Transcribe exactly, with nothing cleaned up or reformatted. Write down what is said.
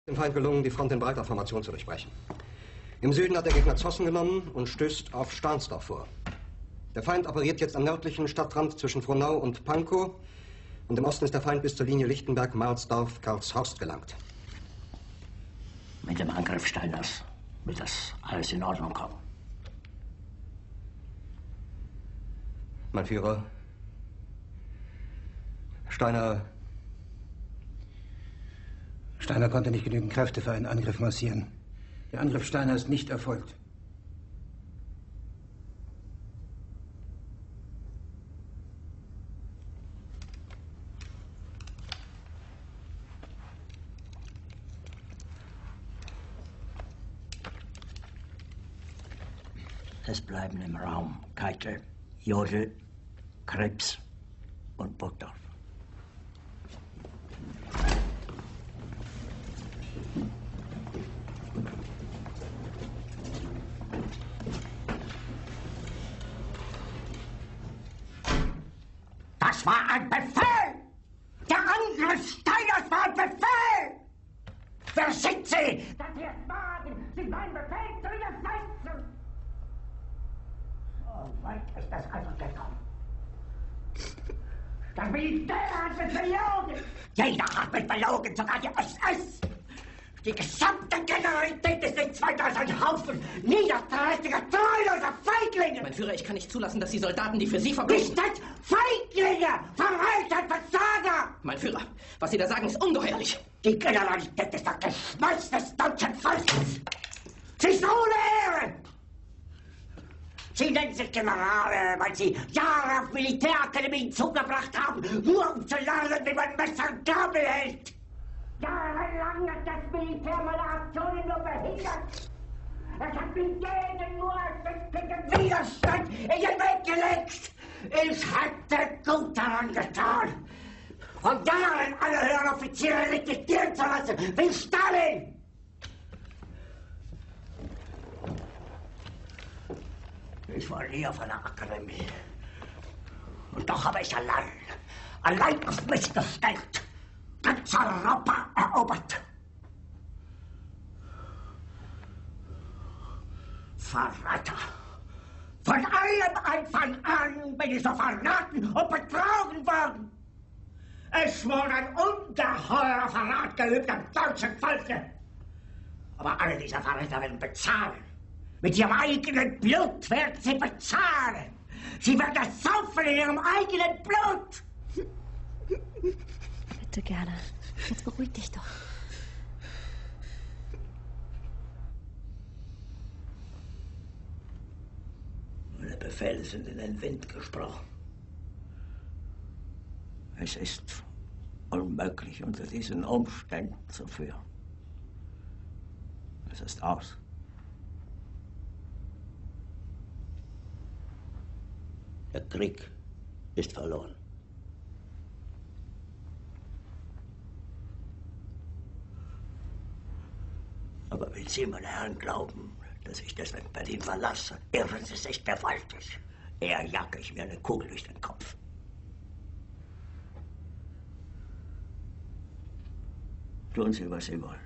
Dem Feind gelungen, die Front in breiter Formation zu durchbrechen. Im Süden hat der Gegner Zossen genommen und stößt auf Stahnsdorf vor. Der Feind operiert jetzt am nördlichen Stadtrand zwischen Frohnau und Pankow und im Osten ist der Feind bis zur Linie Lichtenberg-Marsdorf-Karlshorst gelangt. Mit dem Angriff Steiners wird das alles in Ordnung kommen. Mein Führer, Steiner... Steiner konnte nicht genügend Kräfte für einen Angriff massieren. Der Angriff Steiner ist nicht erfolgt. Es bleiben im Raum Keitel, Jodl, Krebs und Burgdorf. Das war ein Befehl! Der Angriff Steiners war ein Befehl! Wer sind Sie, dass Sie es wagen, sich meinen Befehl zu widersetzen? So weit ist das also gekommen. Das Militär hat mich belogen! Jeder hat mich belogen, sogar die S S! Die gesamte Generalität ist nichts weiter als ein Haufen niederträchtiger, treuloser Feiglinge! Mein Führer, ich kann nicht zulassen, dass die Soldaten, die für Sie verbringen... Nicht als Feiglinge! Verreiter, Versager! Mein Führer, was Sie da sagen, ist ungeheuerlich. Die Generalität ist das Geschmeiß des deutschen Volkes! Sie ist ohne Ehre! Sie nennen sich Generale, weil Sie Jahre auf Militärakademien zugebracht haben, nur um zu lernen, wie man Messer und Gabel hält! Jahrelang hat das Militär meine Aktionen nur behindert. Es hat mir jeden nur ersichtlichen Widerstand in den Weg gelegt. Ich hätte gut daran getan, von Jahren alle höheren Offiziere liquidieren zu lassen, wie Stalin. Ich war nie auf einer Akademie. Und doch habe ich allein, allein auf mich gestellt, ganz Europa erobert. Verräter! Von allem Anfang an bin ich so verraten und betrogen worden. Es wurde ein ungeheurer Verrat geübt am deutschen Volke. Aber alle diese Verräter werden bezahlen. Mit ihrem eigenen Blut werden sie bezahlen. Sie werden das saufen in ihrem eigenen Blut. Bitte gerne. Jetzt beruhig dich doch. Meine Befehle sind in den Wind gesprochen. Es ist unmöglich, unter diesen Umständen zu führen. Es ist aus. Der Krieg ist verloren. Aber wenn Sie, meine Herren, glauben, dass ich deswegen Berlin verlasse, irren Sie sich gewaltig. Eher jage ich mir eine Kugel durch den Kopf. Tun Sie, was Sie wollen.